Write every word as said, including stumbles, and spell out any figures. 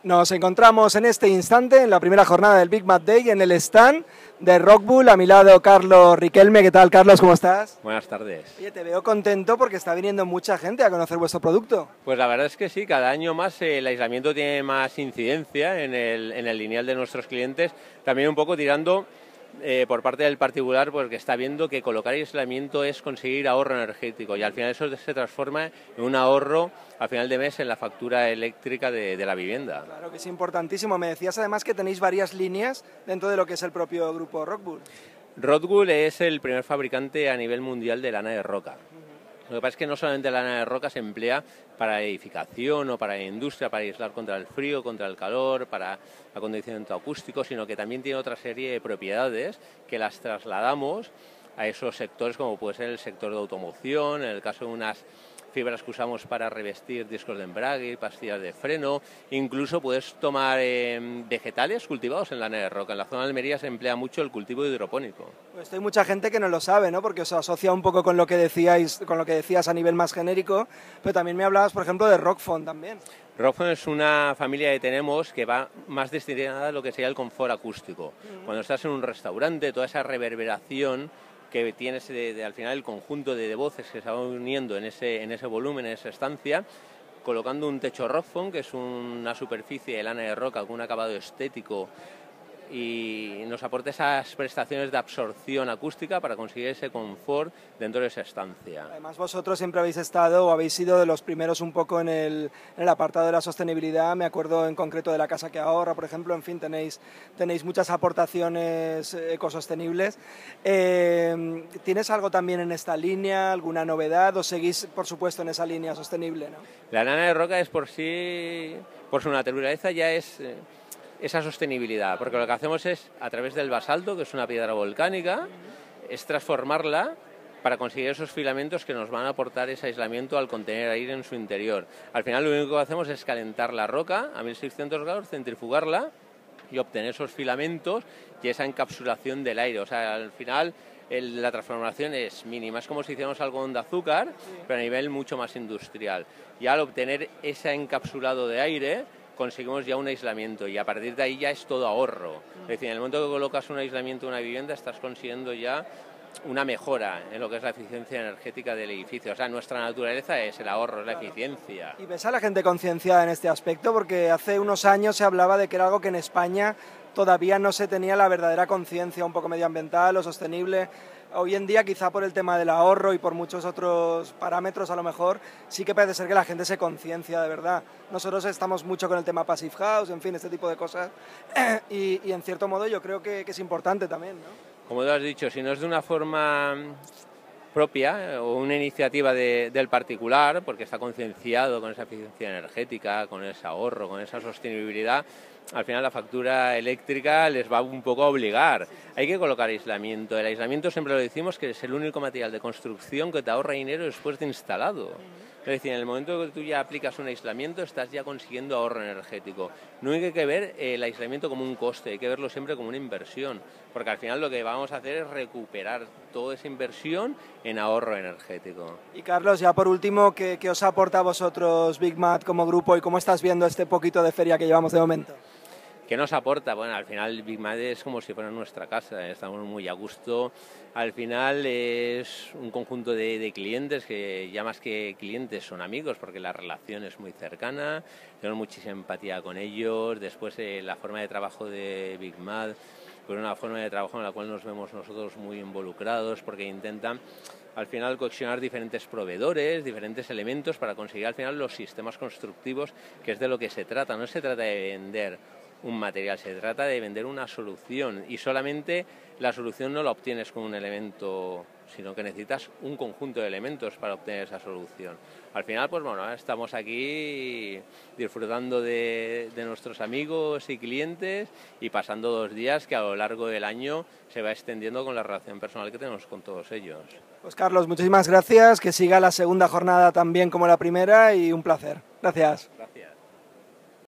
Nos encontramos en este instante en la primera jornada del Big Mac Day en el stand de Rockwool. A mi lado Carlos Riquelme. ¿Qué tal, Carlos? ¿Cómo estás? Buenas tardes. Oye, te veo contento porque está viniendo mucha gente a conocer vuestro producto. Pues la verdad es que sí, cada año más eh, el aislamiento tiene más incidencia en el, en el lineal de nuestros clientes, también un poco tirando eh, por parte del particular, porque está viendo que colocar aislamiento es conseguir ahorro energético y al final eso se transforma en un ahorro a final de mes en la factura eléctrica de, de la vivienda. Claro que es importantísimo. Me decías además que tenéis varias líneas dentro de lo que es el propio grupo Rockwool. Rockwool es el primer fabricante a nivel mundial de lana de roca. Lo que pasa es que no solamente la lana de roca se emplea para edificación o para industria, para aislar contra el frío, contra el calor, para acondicionamiento acústico, sino que también tiene otra serie de propiedades que las trasladamos a esos sectores, como puede ser el sector de automoción, en el caso de unas fibras que usamos para revestir discos de embrague, pastillas de freno, incluso puedes tomar eh, vegetales cultivados en lana de roca. En la zona de Almería se emplea mucho el cultivo hidropónico. Pues hay mucha gente que no lo sabe, ¿no? Porque os asocia un poco con lo que decíais, con lo que decías a nivel más genérico, pero también me hablabas, por ejemplo, de Rockfon también. Rockfon es una familia que tenemos que va más destinada a lo que sería el confort acústico. Mm. Cuando estás en un restaurante, toda esa reverberación que tienes de, de, al final el conjunto de, de voces que se van uniendo en ese, en ese volumen, en esa estancia, colocando un techo Rockfon, que es una superficie de lana de roca con un acabado estético y nos aporta esas prestaciones de absorción acústica para conseguir ese confort dentro de esa estancia. Además vosotros siempre habéis estado o habéis sido de los primeros un poco en el, en el apartado de la sostenibilidad. Me acuerdo en concreto de la Casa que Ahorra, por ejemplo. En fin, tenéis, tenéis muchas aportaciones ecosostenibles. Eh, ¿Tienes algo también en esta línea, alguna novedad o seguís, por supuesto, en esa línea sostenible, ¿no? La lana de roca es por sí, por su naturaleza ya es eh, esa sostenibilidad, porque lo que hacemos es, a través del basalto, que es una piedra volcánica, es transformarla para conseguir esos filamentos que nos van a aportar ese aislamiento al contener aire en su interior. Al final lo único que hacemos es calentar la roca a mil seiscientos grados, centrifugarla y obtener esos filamentos y esa encapsulación del aire. O sea, al final el, la transformación es mínima, es como si hiciéramos algodón de azúcar, pero a nivel mucho más industrial. Y al obtener ese encapsulado de aire, conseguimos ya un aislamiento y a partir de ahí ya es todo ahorro. Es decir, en el momento que colocas un aislamiento en una vivienda estás consiguiendo ya una mejora en lo que es la eficiencia energética del edificio. O sea, nuestra naturaleza es el ahorro, es la eficiencia. ¿Y ves a la gente concienciada en este aspecto? Porque hace unos años se hablaba de que era algo que en España todavía no se tenía la verdadera conciencia un poco medioambiental o sostenible. Hoy en día, quizá por el tema del ahorro y por muchos otros parámetros, a lo mejor, sí que parece ser que la gente se conciencia de verdad. Nosotros estamos mucho con el tema Passive House, en fin, este tipo de cosas, y, y en cierto modo yo creo que, que es importante también, ¿no? Como tú has dicho, si no es de una forma propia o una iniciativa de, del particular, porque está concienciado con esa eficiencia energética, con ese ahorro, con esa sostenibilidad, al final la factura eléctrica les va un poco a obligar. Hay que colocar aislamiento. El aislamiento siempre lo decimos que es el único material de construcción que te ahorra dinero después de instalado. Es decir, en el momento que tú ya aplicas un aislamiento estás ya consiguiendo ahorro energético. No hay que ver el aislamiento como un coste, hay que verlo siempre como una inversión, porque al final lo que vamos a hacer es recuperar toda esa inversión en ahorro energético. Y Carlos, ya por último, ¿qué, qué os aporta a vosotros Big Mac como grupo y cómo estás viendo este poquito de feria que llevamos de momento? ¿Qué nos aporta? Bueno, al final Big Mac es como si fuera nuestra casa, estamos muy a gusto. Al final es un conjunto de, de clientes que ya más que clientes son amigos porque la relación es muy cercana, tenemos muchísima empatía con ellos. Después eh, la forma de trabajo de Big Mac, pues una forma de trabajo en la cual nos vemos nosotros muy involucrados porque intentan al final cohesionar diferentes proveedores, diferentes elementos para conseguir al final los sistemas constructivos, que es de lo que se trata. No se trata de vender un material, se trata de vender una solución y solamente la solución no la obtienes con un elemento, sino que necesitas un conjunto de elementos para obtener esa solución. Al final, pues bueno, estamos aquí disfrutando de, de nuestros amigos y clientes y pasando dos días que a lo largo del año se va extendiendo con la relación personal que tenemos con todos ellos. Pues Carlos, muchísimas gracias, que siga la segunda jornada tan bien como la primera y un placer. Gracias. Gracias.